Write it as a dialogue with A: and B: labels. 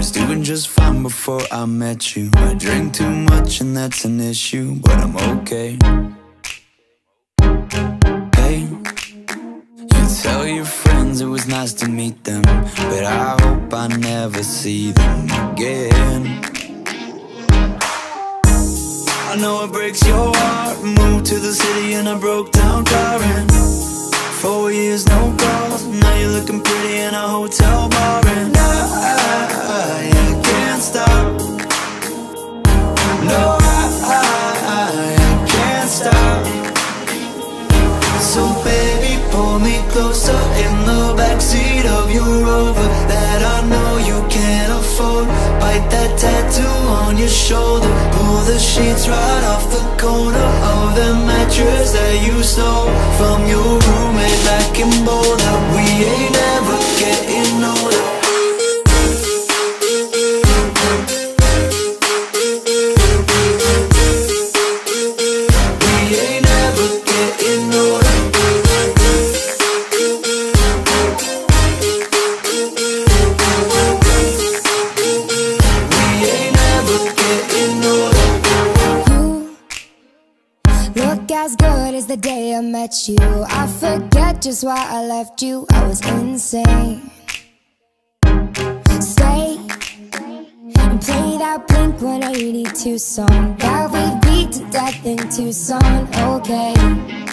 A: was doing just fine before I met you. I drink too much and that's an issue, but I'm okay. Hey, you tell your friends it was nice to meet them, but I hope I never see them again. I know it breaks your heart. Moved to the city in a broke down car, and 4 years no calls. Now you're looking pretty in a hotel bar, and I can't stop. No, I can't stop. So baby, pull me closer in the backseat of your Rover that I know you can't afford. Bite that tattoo on your shoulder. Pull the sheets right off the corner of the mattress that you stole from your roommate back in Boulder. We ain't ever getting older.
B: As good as the day I met you, I forget just why I left you. I was insane. Stay and play that Blink-182 song that we beat to death in Tucson. Okay.